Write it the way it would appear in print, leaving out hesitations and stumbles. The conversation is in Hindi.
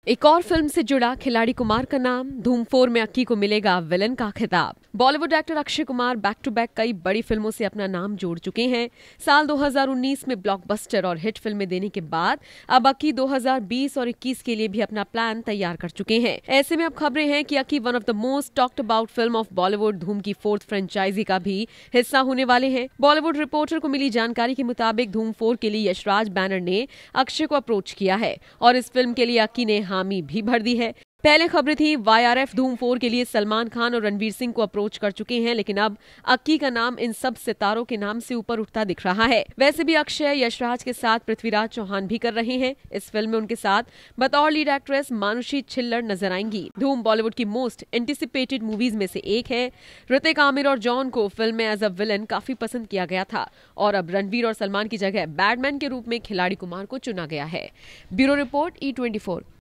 एक और फिल्म से जुड़ा खिलाड़ी कुमार का नाम। धूम 4 में अक्की को मिलेगा विलन का खिताब। Bollywood actor Akshay Kumar back to back कई बड़ी फिल्मों से अपना नाम जोड़ चुके हैं। साल 2019 में ब्लॉकबस्टर और हिट फिल्में देने के बाद अब अक्की 2020 और 21 के लिए भी अपना प्लान तैयार कर चुके हैं। ऐसे में अब खबरें हैं कि Akki one of the most talked about film of Bollywood Dhoom की 4th फ्रेंचाइजी का भी हिस्सा होने वाले हैं। बॉलीवुड रिपोर्टर को मिली जानकारी के मुताबिक धूम 4 के लिए यशराज बैनर ने अक्षय को अप्रोच किया है और इस फिल्म के लिए अक्की ने हामी भी भर दी है। पहले खबरें थी YRF धूम 4 के लिए सलमान खान और रणवीर सिंह को अप्रोच कर चुके हैं, लेकिन अब अक्की का नाम इन सब सितारों के नाम से ऊपर उठता दिख रहा है। वैसे भी अक्षय यशराज के साथ पृथ्वीराज चौहान भी कर रहे हैं। इस फिल्म में उनके साथ बतौर लीड एक्ट्रेस मानुषी छिल्लर नजर आएंगी। धूम बॉलीवुड की मोस्ट एंटिसिपेटेड मूवीज में से एक है। ऋतिक, आमिर और जॉन को फिल्म में एज अ विलन काफी पसंद किया गया था और अब रणवीर और सलमान की जगह बैडमैन के रूप में खिलाड़ी कुमार को चुना गया है। Bureau report E24।